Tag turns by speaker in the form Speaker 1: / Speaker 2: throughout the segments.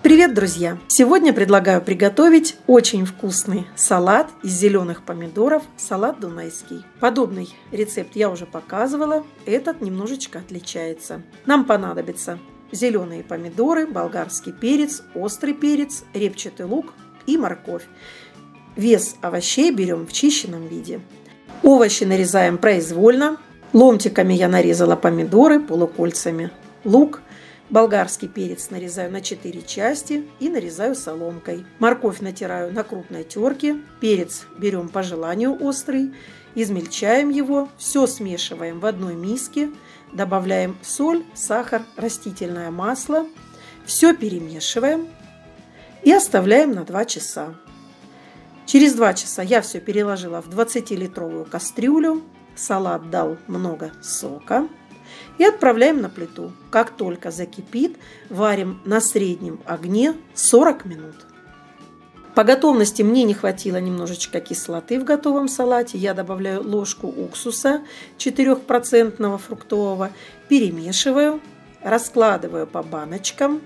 Speaker 1: Привет, друзья! Сегодня предлагаю приготовить очень вкусный салат из зеленых помидоров, салат дунайский. Подобный рецепт я уже показывала, этот немножечко отличается. Нам понадобятся зеленые помидоры, болгарский перец, острый перец, репчатый лук и морковь. Вес овощей берем в чищенном виде. Овощи нарезаем произвольно. Ломтиками я нарезала помидоры, полукольцами лук. Болгарский перец нарезаю на 4 части и нарезаю соломкой. Морковь натираю на крупной терке. Перец берем по желанию острый. Измельчаем его. Все смешиваем в одной миске. Добавляем соль, сахар, растительное масло. Все перемешиваем и оставляем на 2 часа. Через 2 часа я все переложила в 20-литровую кастрюлю. Салат дал много сока. И отправляем на плиту. Как только закипит, варим на среднем огне 40 минут. По готовности мне не хватило немножечко кислоты в готовом салате. Я добавляю ложку уксуса 4% фруктового, перемешиваю, раскладываю по баночкам.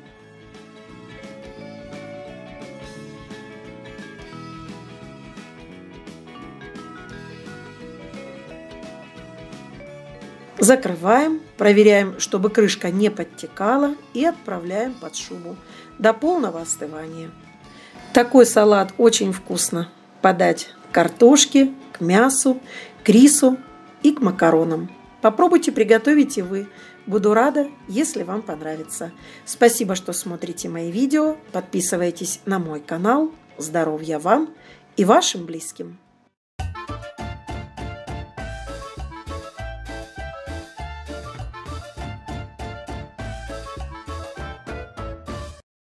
Speaker 1: Закрываем, проверяем, чтобы крышка не подтекала, и отправляем под шубу до полного остывания. Такой салат очень вкусно подать к картошке, к мясу, к рису и к макаронам. Попробуйте приготовить и вы. Буду рада, если вам понравится. Спасибо, что смотрите мои видео. Подписывайтесь на мой канал. Здоровья вам и вашим близким!